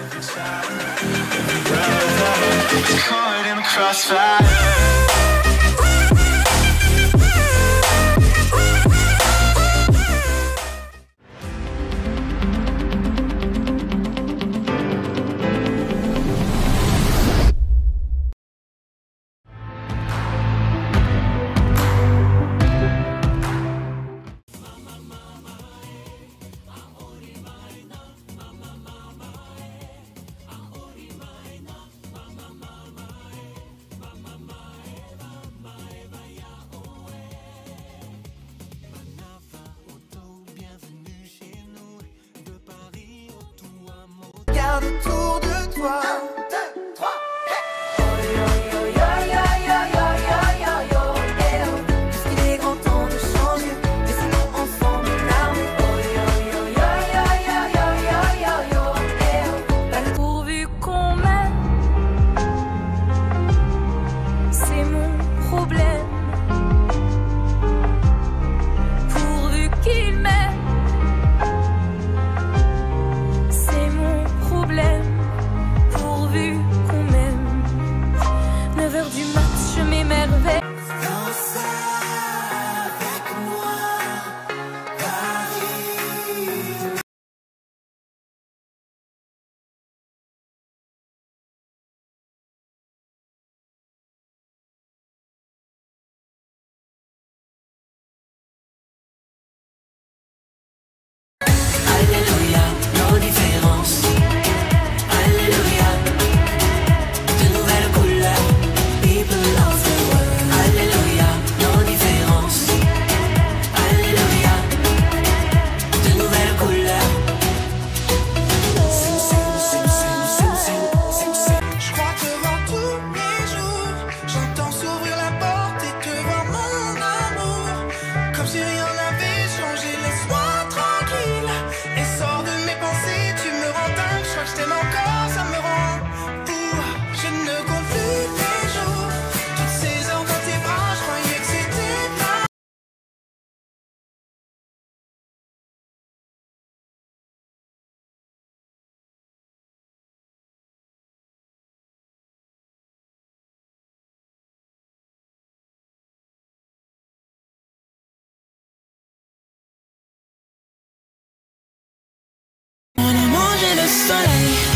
Caught in the crossfire. Regarde autour de toi. Puisqu'il est grand temps de changer, laissons-nous ensemble une armée. Pourvu qu'on m'aime, c'est mon problème. Pourvu qu'il m'aime, c'est mon problème. Pourvu qu'on m'aime. 9h du mat, je m'émerveille. Danse avec moi, Paris. Alléluia, nos différences. Alléluia, de nouvelles couleurs. People of the world. Alléluia, nos différences. Alléluia, de nouvelles couleurs. Je crois te voir tous les jours. J'entends s'ouvrir la porte et te voir mon amour. Comme si rien n'avait changé, laisse-moi tranquille. Et sors de mes pensées, tu me rends dingue. Je crois que je t'aime encore, ça me rend fou. Je ne compte plus les jours. Toutes ces heures dans tes bras, je croyais que c'était pas. On a mangé le soleil.